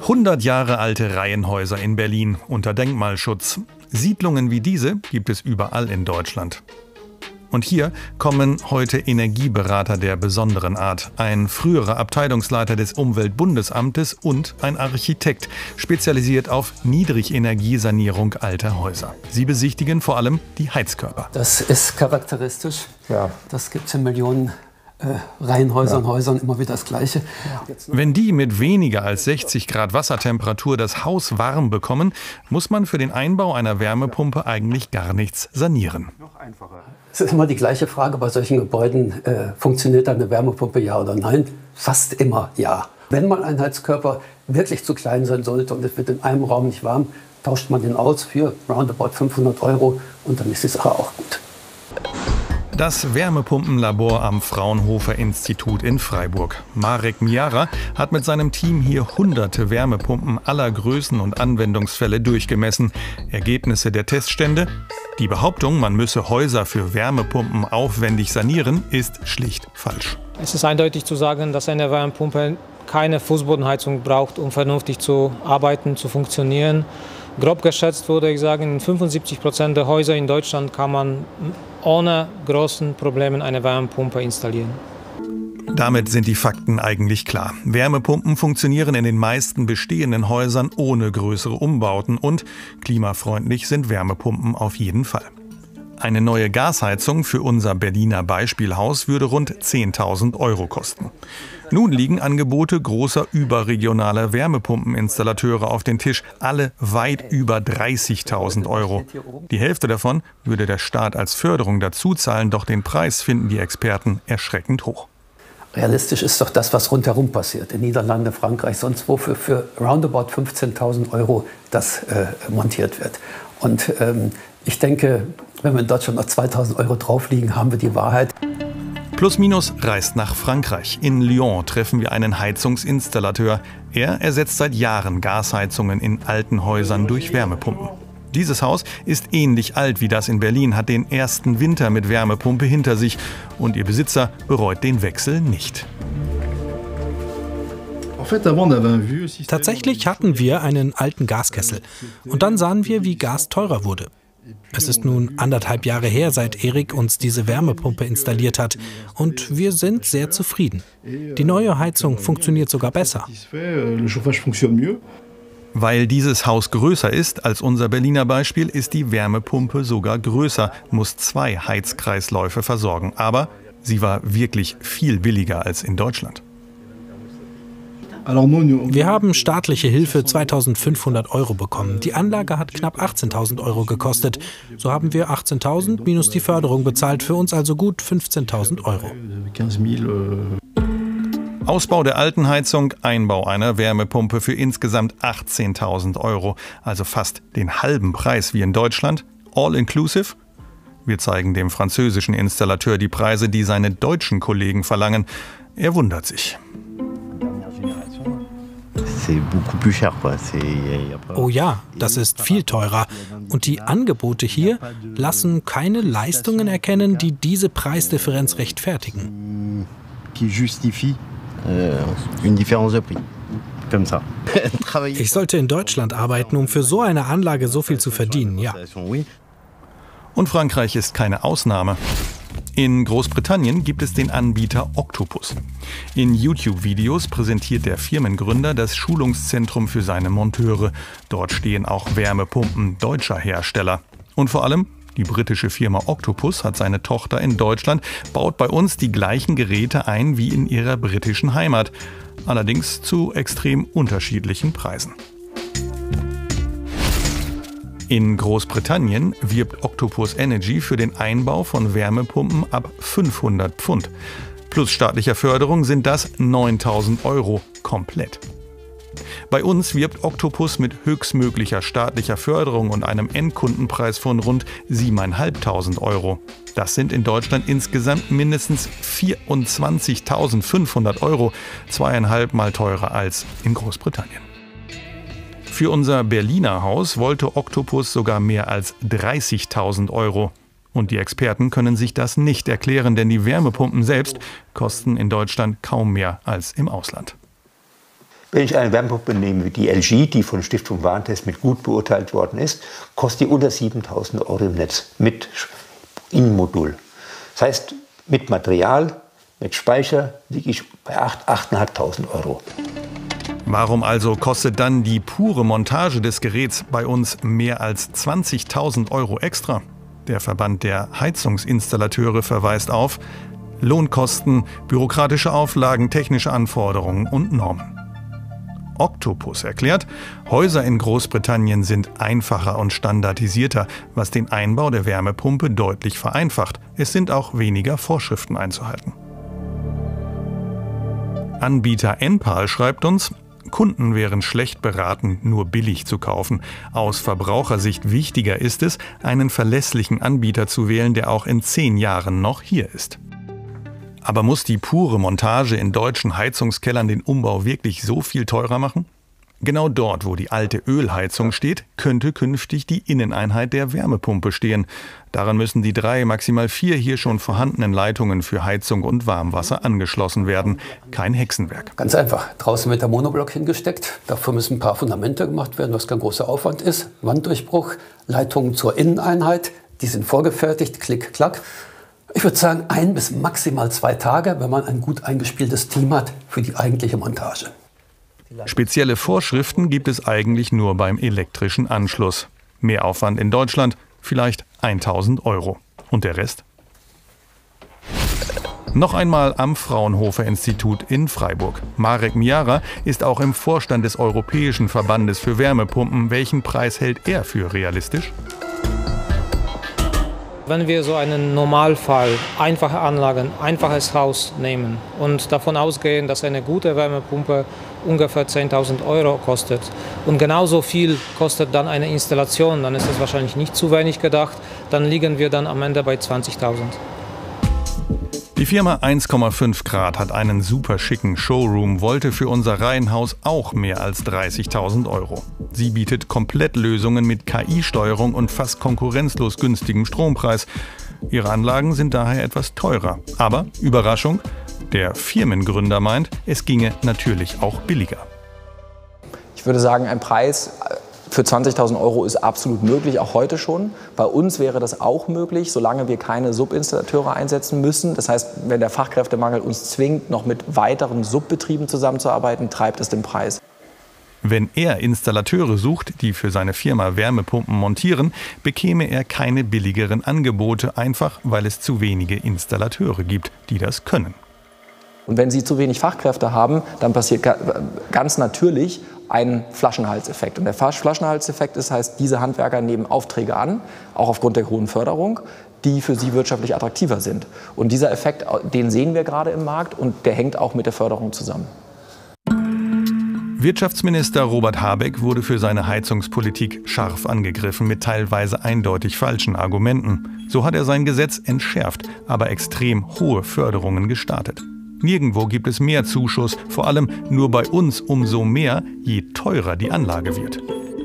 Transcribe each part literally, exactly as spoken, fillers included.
hundert Jahre alte Reihenhäuser in Berlin unter Denkmalschutz. Siedlungen wie diese gibt es überall in Deutschland. Und hier kommen heute Energieberater der besonderen Art, ein früherer Abteilungsleiter des Umweltbundesamtes und ein Architekt, spezialisiert auf Niedrigenergiesanierung alter Häuser. Sie besichtigen vor allem die Heizkörper. Das ist charakteristisch. Ja. Das gibt es in Millionen äh, Reihenhäusern, ja. Häusern immer wieder das Gleiche. Ja. Wenn die mit weniger als sechzig Grad Wassertemperatur das Haus warm bekommen, muss man für den Einbau einer Wärmepumpe eigentlich gar nichts sanieren. Noch einfacher. Es ist immer die gleiche Frage bei solchen Gebäuden, äh, funktioniert eine Wärmepumpe, ja oder nein? Fast immer ja. Wenn mal ein Heizkörper wirklich zu klein sein sollte und es wird in einem Raum nicht warm, tauscht man den aus für roundabout fünfhundert Euro und dann ist die Sache auch gut. Das Wärmepumpenlabor am Fraunhofer Institut in Freiburg. Marek Miara hat mit seinem Team hier hunderte Wärmepumpen aller Größen und Anwendungsfälle durchgemessen. Ergebnisse der Teststände? Die Behauptung, man müsse Häuser für Wärmepumpen aufwendig sanieren, ist schlicht falsch. Es ist eindeutig zu sagen, dass eine Wärmepumpe keine Fußbodenheizung braucht, um vernünftig zu arbeiten, zu funktionieren. Grob geschätzt würde ich sagen, in fünfundsiebzig Prozent der Häuser in Deutschland kann man ohne großen Problemen eine Wärmepumpe installieren. Damit sind die Fakten eigentlich klar. Wärmepumpen funktionieren in den meisten bestehenden Häusern ohne größere Umbauten und klimafreundlich sind Wärmepumpen auf jeden Fall. Eine neue Gasheizung für unser Berliner Beispielhaus würde rund zehntausend Euro kosten. Nun liegen Angebote großer überregionaler Wärmepumpeninstallateure auf den Tisch, alle weit über dreißigtausend Euro. Die Hälfte davon würde der Staat als Förderung dazu zahlen, doch den Preis finden die Experten erschreckend hoch. Realistisch ist doch das, was rundherum passiert. In Niederlande, Frankreich, sonst wo für, für roundabout fünfzehntausend Euro das äh, montiert wird. Und ähm, ich denke, wenn wir in Deutschland noch zweitausend Euro draufliegen, haben wir die Wahrheit. Plus Minus reist nach Frankreich. In Lyon treffen wir einen Heizungsinstallateur. Er ersetzt seit Jahren Gasheizungen in alten Häusern durch Wärmepumpen. Dieses Haus ist ähnlich alt wie das in Berlin, hat den ersten Winter mit Wärmepumpe hinter sich und ihr Besitzer bereut den Wechsel nicht. Tatsächlich hatten wir einen alten Gaskessel und dann sahen wir, wie Gas teurer wurde. Es ist nun anderthalb Jahre her, seit Erik uns diese Wärmepumpe installiert hat und wir sind sehr zufrieden. Die neue Heizung funktioniert sogar besser. Weil dieses Haus größer ist als unser Berliner Beispiel, ist die Wärmepumpe sogar größer, muss zwei Heizkreisläufe versorgen. Aber sie war wirklich viel billiger als in Deutschland. Wir haben staatliche Hilfe zweitausendfünfhundert Euro bekommen. Die Anlage hat knapp achtzehntausend Euro gekostet. So haben wir achtzehntausend minus die Förderung bezahlt, für uns also gut fünfzehntausend Euro. Ausbau der alten Heizung, Einbau einer Wärmepumpe für insgesamt achtzehntausend Euro. Also fast den halben Preis wie in Deutschland. All inclusive? Wir zeigen dem französischen Installateur die Preise, die seine deutschen Kollegen verlangen. Er wundert sich. Oh ja, das ist viel teurer. Und die Angebote hier lassen keine Leistungen erkennen, die diese Preisdifferenz rechtfertigen. Ich sollte in Deutschland arbeiten, um für so eine Anlage so viel zu verdienen, ja. Und Frankreich ist keine Ausnahme. In Großbritannien gibt es den Anbieter Octopus. In YouTube-Videos präsentiert der Firmengründer das Schulungszentrum für seine Monteure. Dort stehen auch Wärmepumpen deutscher Hersteller. Und vor allem, die britische Firma Octopus hat seine Tochter in Deutschland, baut bei uns die gleichen Geräte ein wie in ihrer britischen Heimat. Allerdings zu extrem unterschiedlichen Preisen. In Großbritannien wirbt Octopus Energy für den Einbau von Wärmepumpen ab fünfhundert Pfund. Plus staatlicher Förderung sind das neuntausend Euro komplett. Bei uns wirbt Octopus mit höchstmöglicher staatlicher Förderung und einem Endkundenpreis von rund siebentausendfünfhundert Euro. Das sind in Deutschland insgesamt mindestens vierundzwanzigtausendfünfhundert Euro, zweieinhalb Mal teurer als in Großbritannien. Für unser Berliner Haus wollte Octopus sogar mehr als dreißigtausend Euro. Und die Experten können sich das nicht erklären, denn die Wärmepumpen selbst kosten in Deutschland kaum mehr als im Ausland. Wenn ich eine Wärmepumpe nehme wie die L G, die von Stiftung Warentest mit gut beurteilt worden ist, kostet die unter siebentausend Euro im Netz mit Innenmodul. Das heißt, mit Material, mit Speicher liege ich bei achttausendfünfhundert Euro. Warum also kostet dann die pure Montage des Geräts bei uns mehr als zwanzigtausend Euro extra? Der Verband der Heizungsinstallateure verweist auf Lohnkosten, bürokratische Auflagen, technische Anforderungen und Normen. Octopus erklärt, Häuser in Großbritannien sind einfacher und standardisierter, was den Einbau der Wärmepumpe deutlich vereinfacht. Es sind auch weniger Vorschriften einzuhalten. Anbieter Enpal schreibt uns, Kunden wären schlecht beraten, nur billig zu kaufen. Aus Verbrauchersicht wichtiger ist es, einen verlässlichen Anbieter zu wählen, der auch in zehn Jahren noch hier ist. Aber muss die pure Montage in deutschen Heizungskellern den Umbau wirklich so viel teurer machen? Genau dort, wo die alte Ölheizung steht, könnte künftig die Inneneinheit der Wärmepumpe stehen. Daran müssen die drei, maximal vier hier schon vorhandenen Leitungen für Heizung und Warmwasser angeschlossen werden. Kein Hexenwerk. Ganz einfach. Draußen wird der Monoblock hingesteckt. Dafür müssen ein paar Fundamente gemacht werden, was kein großer Aufwand ist. Wanddurchbruch, Leitungen zur Inneneinheit, die sind vorgefertigt, klick, klack. Ich würde sagen, ein bis maximal zwei Tage, wenn man ein gut eingespieltes Team hat für die eigentliche Montage. Spezielle Vorschriften gibt es eigentlich nur beim elektrischen Anschluss. Mehraufwand in Deutschland, vielleicht tausend Euro. Und der Rest? Noch einmal am Fraunhofer Institut in Freiburg. Marek Miara ist auch im Vorstand des Europäischen Verbandes für Wärmepumpen. Welchen Preis hält er für realistisch? Wenn wir so einen Normalfall, einfache Anlagen, einfaches Haus nehmen und davon ausgehen, dass eine gute Wärmepumpe ungefähr zehntausend Euro kostet und genauso viel kostet dann eine Installation, dann ist das wahrscheinlich nicht zu wenig gedacht, dann liegen wir dann am Ende bei zwanzigtausend. Die Firma eins Komma fünf Grad hat einen super schicken Showroom, wollte für unser Reihenhaus auch mehr als dreißigtausend Euro. Sie bietet Komplettlösungen mit K I-Steuerung und fast konkurrenzlos günstigem Strompreis. Ihre Anlagen sind daher etwas teurer. Aber, Überraschung, der Firmengründer meint, es ginge natürlich auch billiger. Ich würde sagen, ein Preis für zwanzigtausend Euro ist absolut möglich, auch heute schon. Bei uns wäre das auch möglich, solange wir keine Subinstallateure einsetzen müssen. Das heißt, wenn der Fachkräftemangel uns zwingt, noch mit weiteren Subbetrieben zusammenzuarbeiten, treibt es den Preis. Wenn er Installateure sucht, die für seine Firma Wärmepumpen montieren, bekäme er keine billigeren Angebote, einfach weil es zu wenige Installateure gibt, die das können. Und wenn Sie zu wenig Fachkräfte haben, dann passiert ganz natürlich ein Flaschenhalseffekt. Und der Flaschenhalseffekt ist, heißt, diese Handwerker nehmen Aufträge an, auch aufgrund der hohen Förderung, die für sie wirtschaftlich attraktiver sind. Und dieser Effekt, den sehen wir gerade im Markt und der hängt auch mit der Förderung zusammen. Wirtschaftsminister Robert Habeck wurde für seine Heizungspolitik scharf angegriffen mit teilweise eindeutig falschen Argumenten. So hat er sein Gesetz entschärft, aber extrem hohe Förderungen gestartet. Nirgendwo gibt es mehr Zuschuss, vor allem nur bei uns umso mehr, je teurer die Anlage wird.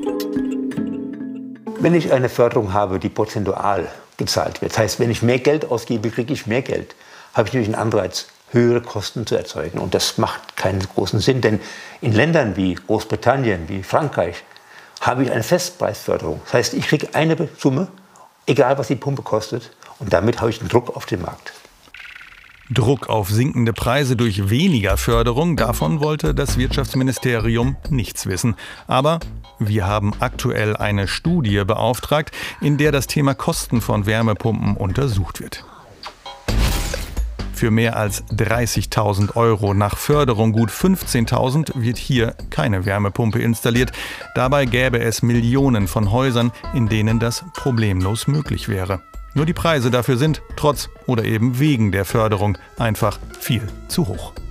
Wenn ich eine Förderung habe, die prozentual gezahlt wird, das heißt, wenn ich mehr Geld ausgebe, kriege ich mehr Geld, habe ich natürlich einen Anreiz, höhere Kosten zu erzeugen. Und das macht keinen großen Sinn, denn in Ländern wie Großbritannien, wie Frankreich, habe ich eine Festpreisförderung. Das heißt, ich kriege eine Summe, egal was die Pumpe kostet, und damit habe ich einen Druck auf den Markt. Druck auf sinkende Preise durch weniger Förderung, davon wollte das Wirtschaftsministerium nichts wissen. Aber wir haben aktuell eine Studie beauftragt, in der das Thema Kosten von Wärmepumpen untersucht wird. Für mehr als dreißigtausend Euro, nach Förderung gut fünfzehntausend, wird hier keine Wärmepumpe installiert. Dabei gäbe es Millionen von Häusern, in denen das problemlos möglich wäre. Nur die Preise dafür sind, trotz oder eben wegen der Förderung, einfach viel zu hoch.